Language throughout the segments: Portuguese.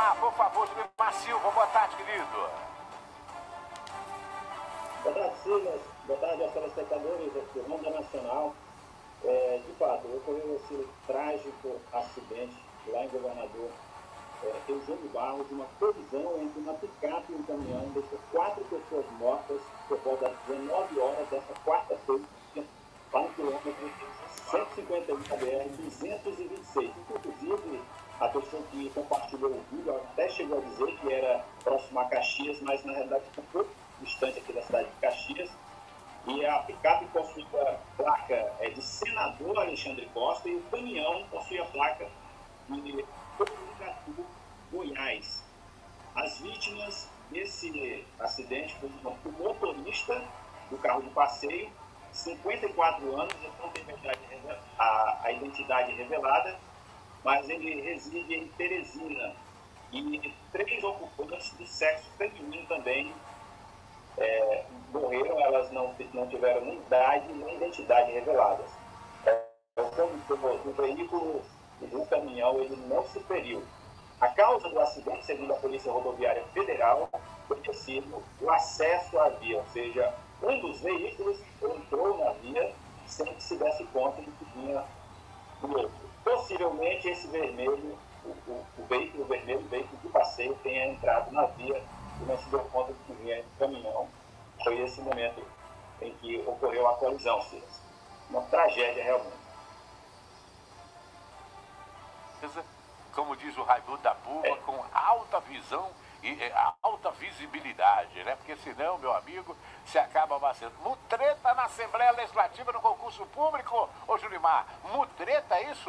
Julimar, por favor, Julimar Silva, boa tarde, querido. Boa tarde, Silas. Boa tarde aos telespectadores do Ronda Nacional. De fato, ocorreu esse trágico acidente lá em Governador Eugênio Barros, de uma colisão entre uma picape e um caminhão, deixou 4 pessoas mortas por volta das 19 horas desta quarta-feira, lá no quilômetro 151 da BR-226. Inclusive, a pessoa que compartilhou o vídeo até chegou a dizer que era próximo a Caxias, mas na realidade foi um pouco distante aqui da cidade de Caxias. E a picape possui a placa de Senador Alexandre Costa e o caminhão possui a placa de Porangatu, Goiás. As vítimas desse acidente foram o motorista do carro de passeio, 54 anos, ele não tem a identidade revelada, mas ele reside em Teresina. E 3 ocupantes do sexo feminino também morreram, elas não tiveram nem idade nem identidade reveladas. O condutor do veículo e do caminhão ele não se feriu. A causa do acidente, segundo a Polícia Rodoviária Federal, foi ter sido o acesso à via, ou seja, um dos veículos entrou na via sem que se desse conta de que vinha o outro. Possivelmente esse vermelho, o veículo vermelho, o veículo de passeio, tenha entrado na via e não se deu conta de que vinha o caminhão. Foi esse momento em que ocorreu a colisão, Silas. Uma tragédia realmente. Como diz o Raimundo da Buba, com alta visão e alta visibilidade, né? Porque senão, meu amigo, se acaba batendo. Mutreta na Assembleia Legislativa no concurso público, ô Julimar, mutreta isso?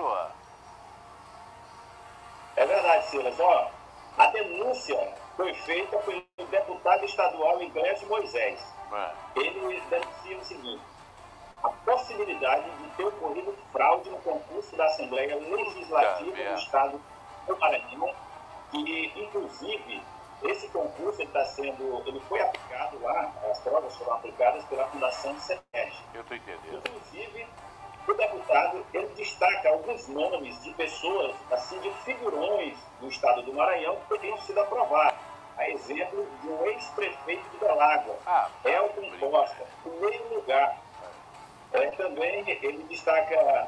É verdade, Silas. Ó, a denúncia foi feita pelo deputado estadual Iglesias Moisés. Ele denuncia o seguinte: a possibilidade de ter ocorrido fraude no concurso da Assembleia Legislativa do Estado do Maranhão, e inclusive esse concurso ele foi aplicado lá, as provas foram aplicadas pela Fundação CETERJ. Eu estou entendendo. Inclusive, o deputado ele destaca alguns nomes de pessoas, assim, de figurões do Estado do Maranhão que teriam sido aprovados. A exemplo de um ex-prefeito de Belágua, Elton Costa, em primeiro lugar. Também ele destaca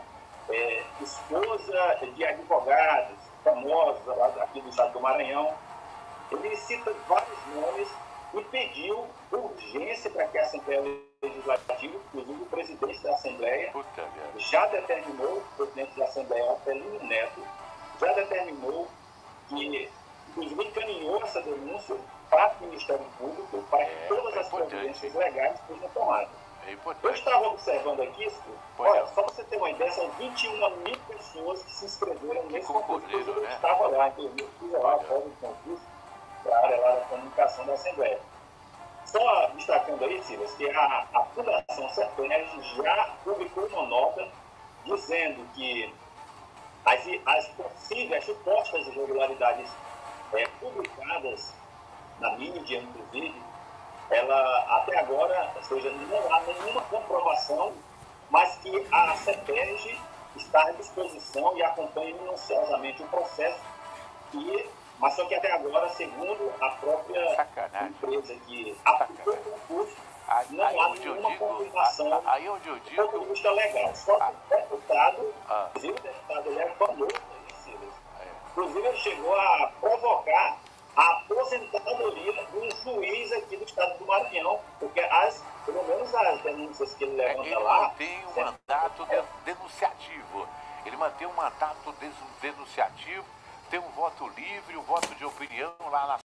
esposa de advogados famosos lá aqui do Estado do Maranhão. Ele cita vários nomes e pediu urgência para que a Assembleia Legislativa, inclusive o presidente da Assembleia, já determinou, o presidente da Assembleia, Apelino Neto, já determinou que, inclusive, encaminhou essa denúncia para o Ministério Público para que todas as providências legais sejam tomadas. Eu estava observando aqui, olha, só para você ter uma ideia, são 21 mil pessoas que se inscreveram nesse concurso. Eu estava lá, inclusive, eu fui lá após o concurso para a área lá da comunicação da Assembleia. Só destacando aí, Silas, que a Fundação CETERJ já publicou uma nota dizendo que as possíveis, supostas irregularidades publicadas na mídia, inclusive, ela até agora, ou seja, não há nenhuma comprovação, mas que a CETERJ está à disposição e acompanha minuciosamente o processo, mas só que até agora, segundo a própria empresa que aplicou o concurso, não há nenhuma confirmação do ponto de vista legal. Só que o deputado, inclusive o deputado ele é famoso, inclusive ele chegou a provocar a aposentadoria de um juiz aqui do Estado do Maranhão, porque pelo menos as denúncias que ele levanta lá... Ele mantém um mandato denunciativo. Ele mantém um mandato denunciativo, tem um voto livre, um voto de opinião lá na